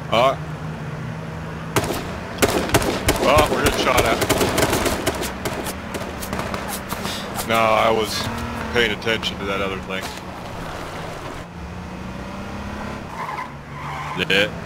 Oh, we're getting shot at. No, I was paying attention to that other thing. Yeah.